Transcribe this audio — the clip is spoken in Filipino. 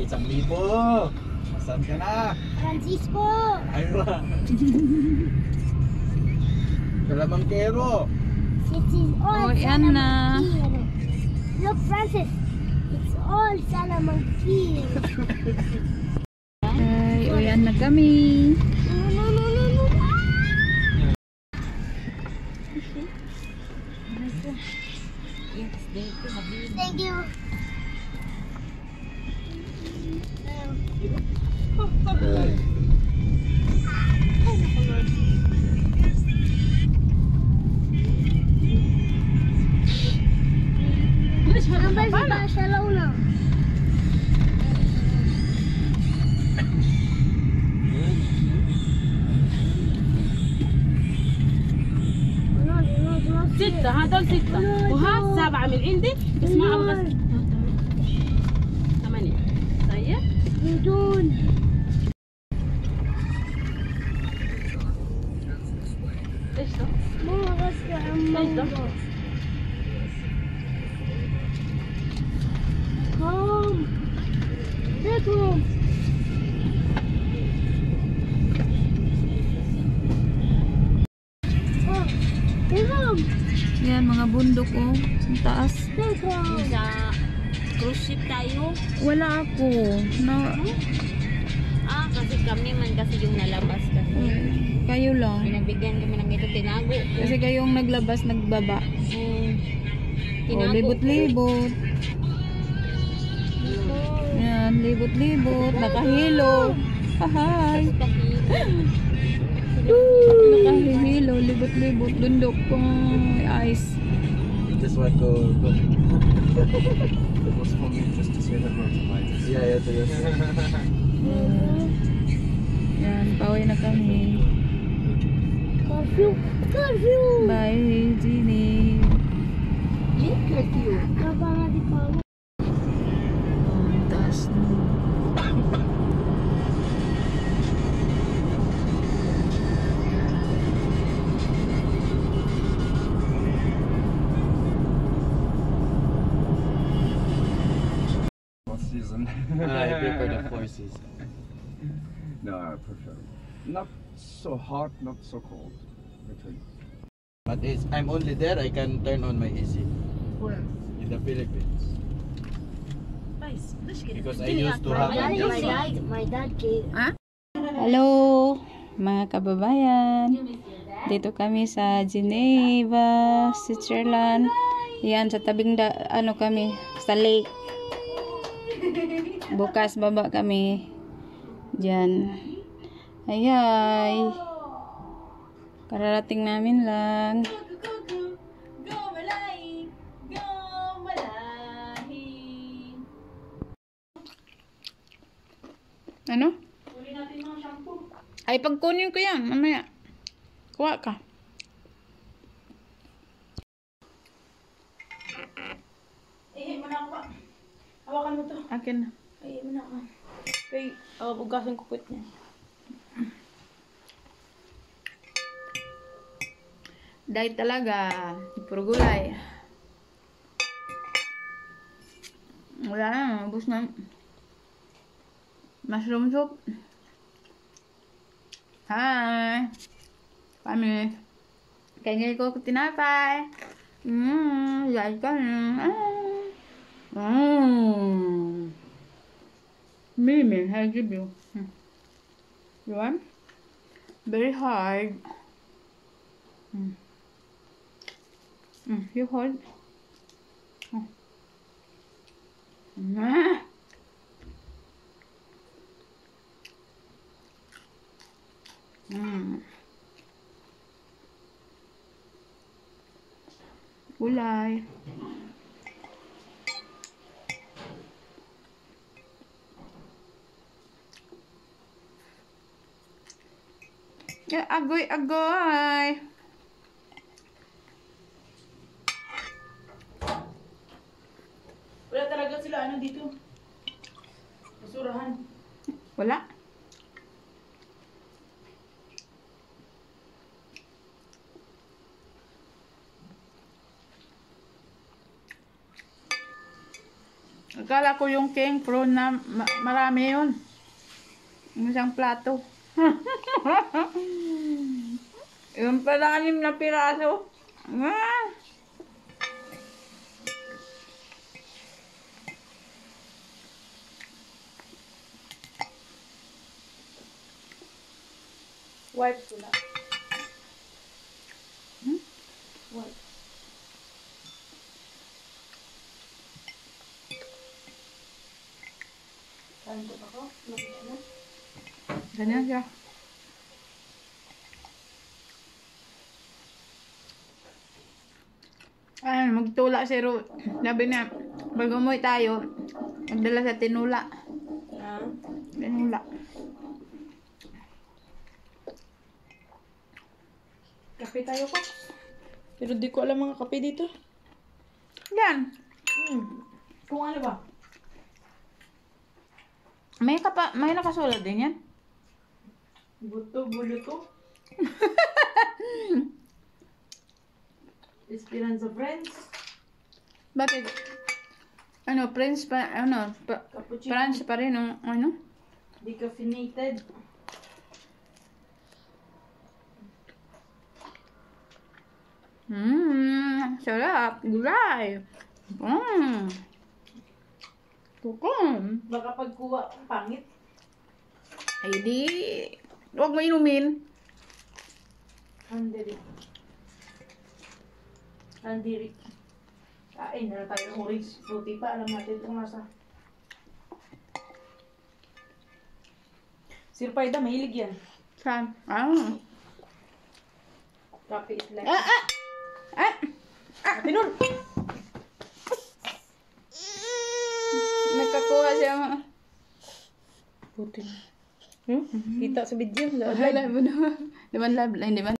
1,000. Asan ka na? Francisco! Aywa. Salamangkero. It is all yan na. Salamangkero. Look, Francis. It's all Salamangkero. Ay, uyan na kami. No. Thank you. Sampai sa Barcelona. ستة هذول ستة وهذا 7 من عندي بس ما أبغى 8 طيب بدون ايش ده؟ مو غصب عن ايش ده؟ هم بكم بكم Yan, mga bundok oh. Ang taas. بكم Sa cruise ship tayo. Wala ako. Na, Kasi kami man kasi yung nalabas kasi. kayo lang. Pinabigyan kami ng ito, tinago ko. Kasi kayong naglabas, nagbaba. Oh, Tinago libot-libot. Yan, libot-libot. Nakahilo. Hahay. Nakahilo, libot-libot. Bundok ko. Ice. Just want to go. It was for me just to say hello to my Yeah, to you. Yan, pauwi na kami. curfew Bye, Jeannie. curfew Kapag di pa Oh, ang taas na. Season. I prefer the 4 season. No, I prefer not so hot, not so cold. Between. But I'm only there, I can turn on my AC. Where? In the Philippines. Because I used to have my dad gave Hello, mga kababayan. Dito kami sa Geneva, Switzerland. Yan, sa tabing kami, sa lake. Bukas baba kami diyan. Ay. Kararating namin lang. Ano? Ay, pagkunin ko yan. Mamaya. Kuha ka. mo na ako. Hawakan mo to. Akin na. Ay, mo na ako. Okay, bugasan ko puwit niya. Diet talaga. Puro gulay. Wala na. Ubus na. Mushroom soup. Hi. Kami. Kaya ko tinapay. Diet ka na. Mimi, I give you. You want? Very hard. You hold. Gulay. Ya, agoy. Wala talaga sila dito. Basurahan. Wala. Akala ko yung king prawn na marami yun. Yung isang plato. Yung pala 6 na piraso. Ah! Wipe ko na. Hmm? Wipe. Kain ko ako. Lagyan na. Ganyan siya. Ay, magtula si Ro. Sabi niya, pag umuwi tayo, magdala sa tinula. Ah. Tinula. Kape tayo ko. Pero di ko alam mga kape dito. Yan. Kung ano ba? May nakasulat din yan. Buto, buluto. Esperanza Friends. Bakit? Ano, Prince pa, ano, Cappuccino. France pa rin, ano? Decaffeinated. Sarap. Gulay. Tukom. Baka pagkuha, pangit. Ay di, huwag mo inumin. Handiri. Handiri. Kain na tayo ng orange fruity pa. Alam natin itong nasa. Sir Paida, mahilig yan. Saan? Coffee is like... Pinun! Nagkakuha siya. Putin. Kita sa video. Live mo na. Di ba live? Hindi ba?